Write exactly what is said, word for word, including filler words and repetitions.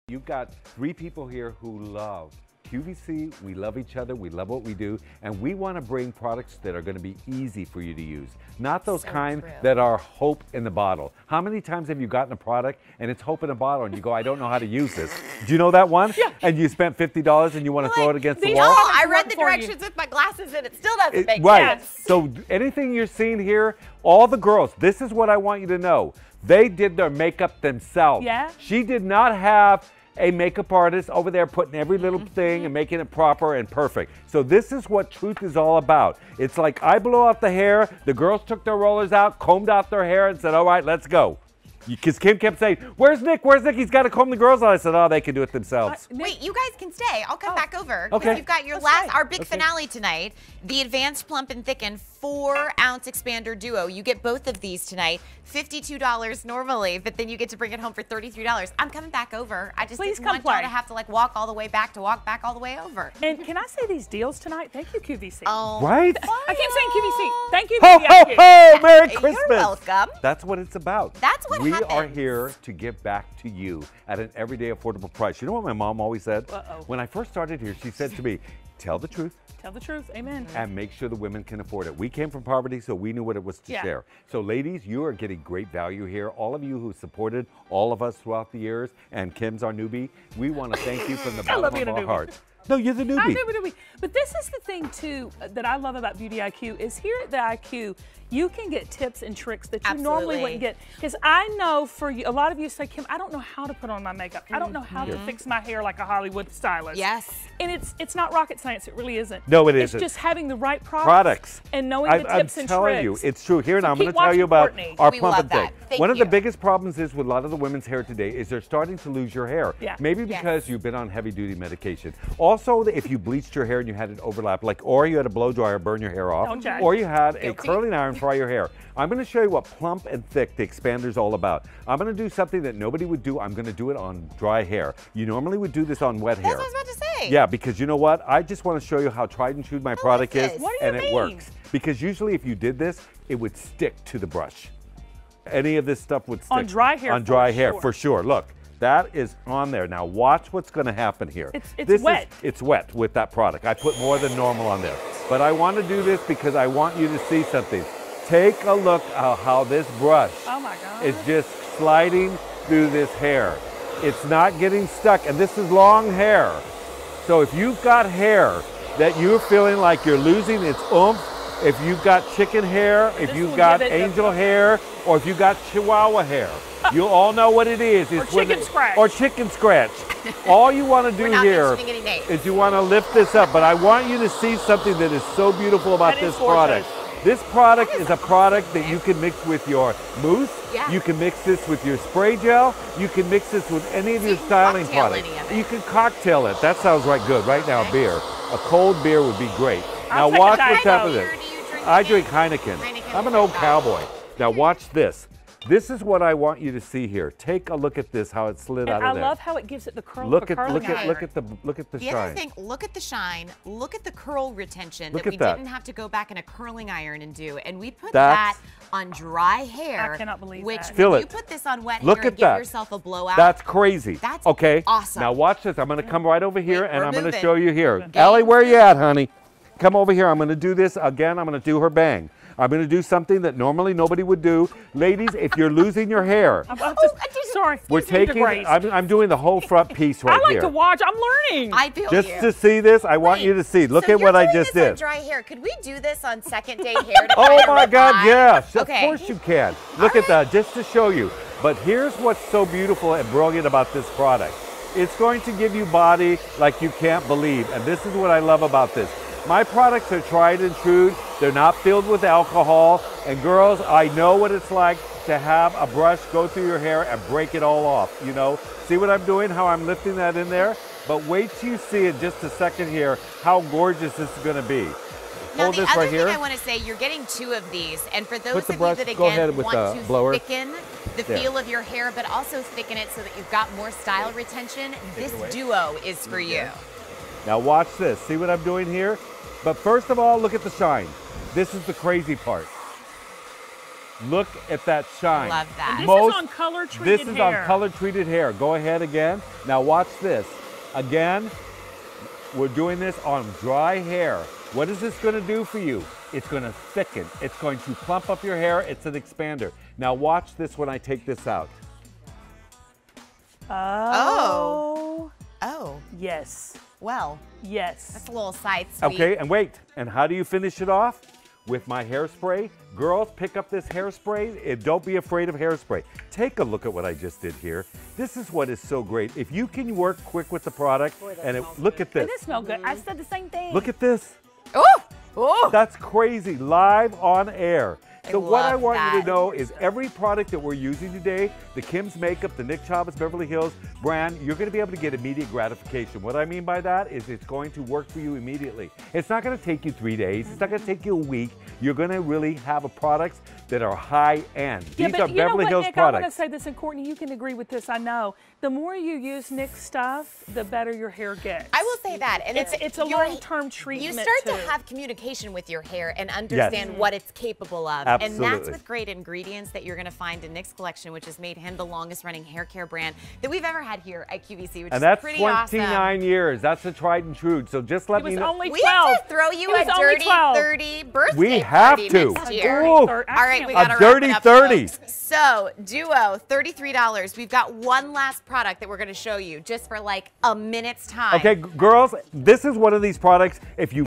You've got three people here who love Q V C, we love each other, we love what we do, and we want to bring products that are going to be easy for you to use. Not those So kind true. that are hope in the bottle. How many times have you gotten a product and it's hope in a bottle and you go, I don't know how to use this? Do you know that one? Yeah. And you spent fifty dollars and you want to throw it against the these wall? Oh, I read work the for you. directions with my glasses and it still doesn't It- make right. sense. So anything you're seeing here, all the girls, this is what I want you to know. They did their makeup themselves. Yeah. She did not have a makeup artist over there putting every little thing and making it proper and perfect. So this is what Truth is all about. It's like I blow out the hair, the girls took their rollers out, combed out their hair and said, all right, let's go. Because Kim kept saying, where's Nick? Where's Nick? He's got to comb the girls out. I said, oh, they can do it themselves. Uh, Nick- Wait, you guys can stay. I'll come Oh. back over. 'cause Okay. You've got your That's last, right. our big Okay. finale tonight, the Advanced Plump and Thicken four ounce expander duo. You get both of these tonight, fifty-two dollars normally, but then you get to bring it home for thirty-three dollars. I'm coming back over. I just Please didn't come want y'all play. to have to like walk all the way back to walk back all the way over. And can I say these deals tonight? Thank you, Q V C. Oh, Right? I keep saying Q V C. Thank you, Ho, V ho, I Q. ho! Merry You're Christmas! welcome. That's what it's about. That's what We are happens. here to give back to you at an everyday affordable price. You know what my mom always said? Uh-oh. When I first started here, she said to me, tell the truth Tell the truth. Amen. and make sure the women can afford it. We came from poverty, so we knew what it was to Yeah. share. So ladies, you are getting great value here. All of you who supported all of us throughout the years, and Kim's our newbie, we want to thank you from the I love bottom of being a our newbie. heart. No, you're the I newbie. do, but, we- but this is the thing too uh, that I love about Beauty I Q is here at the I Q, you can get tips and tricks that you normally Absolutely. wouldn't get. Because I know for you, a lot of you say, Kim, I don't know how to put on my makeup. I don't know how to fix my hair like a Hollywood stylist. Yes. And it's it's not rocket science. It really isn't. No, it it's isn't. It's just having the right products, Products. and knowing I, the I'm tips and telling tricks. you, it's true. Here, So now I'm going keep to tell you watching about Courtney. our We plump love and thick. that. Thank One of the you. biggest problems is with a lot of the women's hair today is they're starting to lose your hair. Yeah. Maybe Yes. because you've been on heavy duty medication. Also, if you bleached your hair and you had it overlap, like, or you had a blow dryer burn your hair off, Don't judge. or you had a Guilty. curling iron fry your hair. I'm going to show you what plump and thick the expander is all about. I'm going to do something that nobody would do. I'm going to do it on dry hair. You normally would do this on wet That's hair. what I was about to say. Yeah, because you know what? I just want to show you how tried and true my product this. is, What do you and it mean? works. Because usually if you did this, it would stick to the brush. Any of this stuff would stick. On dry hair, On dry for hair, sure. for sure. Look, that is on there. Now watch what's going to happen here. It's- it's This is- wet. it's wet with that product. I put more than normal on there. But I want to do this because I want you to see something. Take a look at how this brush Oh my God. is just sliding through this hair. It's not getting stuck, and this is long hair. So if you've got hair that you're feeling like you're losing its oomph, if you've got chicken hair, if This you've will got give it the- angel hair, or if you've got chihuahua hair, you all know what it is. It's when chicken it- scratch. Or chicken scratch. All you want to do We're not here mentioning any names. is you want to lift this up, but I want you to see something that is so beautiful about That is this product. gorgeous. This product is a product that you can mix with your mousse. Yeah. You can mix this with your spray gel. You can mix this with any of So your you can styling cocktail products. any of it. You can cocktail it. That sounds right good. Right now, Okay. beer. A cold beer would be great. I'll now take a watch Diet what's Coke. happening. Beer do you drink I again? drink Heineken. Heineken I'm an is old good. cowboy. Now watch this. This is what I want you to see here. Take a look at this, how it slid and out I of there. love how it gives it the curl look of a at curling look at iron. look at the look at the The shine. other thing, look at the shine, look at the curl retention Look that at we that. didn't have to go back in a curling iron and do. And we put That's- that on dry hair. I cannot believe which that. Feel when it. you put this on wet Look hair at and give that. yourself a blowout. That's crazy. That's okay. awesome. Now watch this. I'm going to come right over here Wait, and we're I'm going to moving. show you here. Game Allie, where are you two. at, honey? Come over here. I'm going to do this again. I'm going to do her bang. I'm going to do something that normally nobody would do. Ladies, if you're losing your hair, I'm, I'm Oh, just, I didn't- sorry. we're Excuse me, taking, Grace. I'm, I'm doing the whole front piece right I like here. to watch. I'm learning. I feel Just you. to see this, I want Wait, you to see. Look so at you're what I doing just this on did. dry hair. Could we do this on second day hair? To Oh kind of my God, refine? yes. Okay. Of course you can. Look All at that, just to show you. But here's what's so beautiful and brilliant about this product. It's going to give you body like you can't believe. And this is what I love about this. My products are tried and true. They're not filled with alcohol. And girls, I know what it's like to have a brush go through your hair and break it all off. You know, see what I'm doing, how I'm lifting that in there? But wait till you see in just a second here how gorgeous this is going to be. Now, Hold the this other right thing here. I want to say, you're getting two of these, and for those the of brush- you that go again ahead with want the to blower. thicken the There. feel of your hair, but also thicken it so that you've got more style retention, this away. duo is for you. Now watch this. See what I'm doing here? But first of all, look at the shine. This is the crazy part. Look at that shine. Love that. And this Most- is on color treated This is hair. on color treated hair. Go ahead again. Now watch this. Again, we're doing this on dry hair. What is this going to do for you? It's going to thicken. It's going to plump up your hair. It's an expander. Now watch this when I take this out. Oh. Oh, Yes. well, Yes. that's a little side sweet. Okay, and wait. And how do you finish it off? With my hairspray. Girls, pick up this hairspray. And don't be afraid of hairspray. Take a look at what I just did here. This is what is so great. If you can work quick with the product, and it, look at It this. does smell good. I said the same thing. Look at this. Oh, oh. That's crazy, live on air. I So what I love want you that. to know is every product that we're using today, the Kim's Makeup, the Nick Chavez Beverly Hills brand, you're going to be able to get immediate gratification. What I mean by that is it's going to work for you immediately. It's not going to take you three days. It's not going to take you a week. You're going to really have a products that are high end. Yeah, These but are you Beverly know what, Hills Nick, I want to products. say this, and Courtney, you can agree with this, I know. The more you use Nick's stuff, the better your hair gets. I will say that, and It's, it's it's a your- long-term treatment, You start too. to have communication with your hair and understand what it's capable of. And that's Absolutely. with great ingredients that you're going to find in Nick's collection, which has made him the longest running hair care brand that we've ever had here at Q V C, which And is that's pretty twenty-nine awesome. years. That's a tried and true. So just let It me was know. only We twelve. have to throw you It a was only dirty twelve. thirty birthday We have party to. next year. Ooh. All right, we A got to dirty wrap it up, thirty. folks. So, Duo, thirty-three dollars. We've got one last product that we're going to show you just for like a minute's time. Okay, g- girls, this is one of these products. If you